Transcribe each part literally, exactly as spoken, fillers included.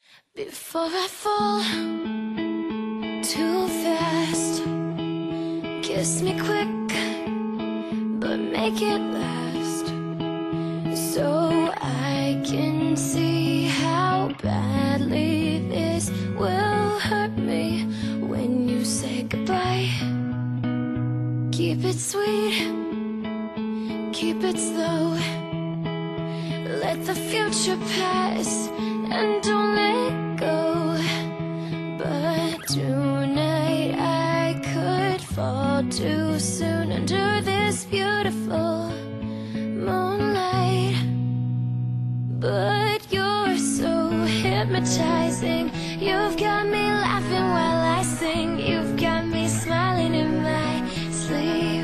Before I fall too fast, kiss me quick, but make it last, so I can see how badly this will hurt me when you say goodbye. Keep it sweet, keep it slow, let the future pass and don't let go. But tonight I could fall too soon under this beautiful moonlight. But you're so hypnotizing, you've got me laughing while I sing, you've got me smiling in my sleep.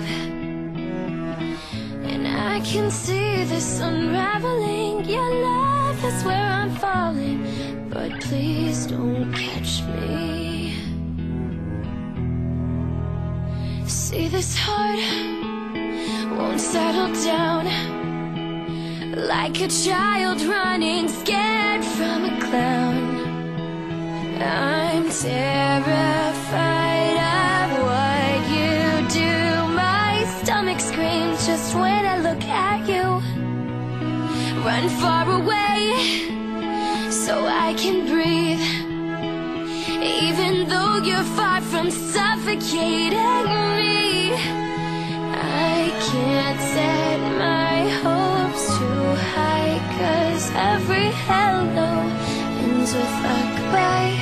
And I can see this unraveling, your love is where I'm falling, but please don't catch me. See, this heart won't settle down, like a child running scared from a clown. I'm terrified of what you do, my stomach screams just when I look at you. Run far away so I can breathe, even though you're far from suffocating me. I can't set my hopes too high, 'cause every hello ends with a goodbye.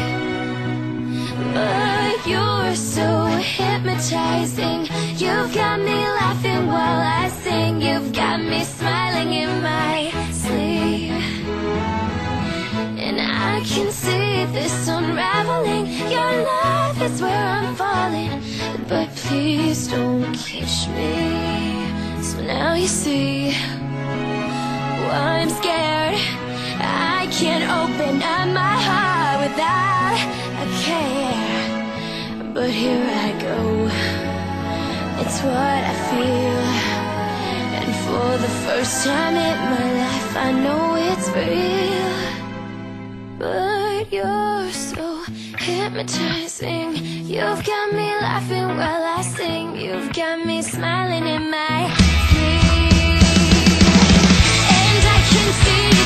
But you're so hypnotizing, you've got me laughing while I sing, you've got me smiling in my sleep. And I can see this unraveling, your love is where I'm falling, but please don't catch me. So now you see why I'm scared, I can't open up my heart without a care. But here I go, it's what I feel, and for the first time in my life I know it's real. But you're so hypnotizing, you've got me laughing while I sing, you've got me smiling in my sleep. And I can see